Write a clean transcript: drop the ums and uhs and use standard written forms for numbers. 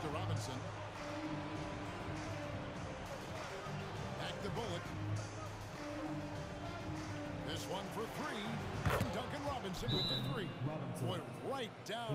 to Robinson. Back to Bullock. This one for three. And Duncan Robinson with the three. Boy, right down.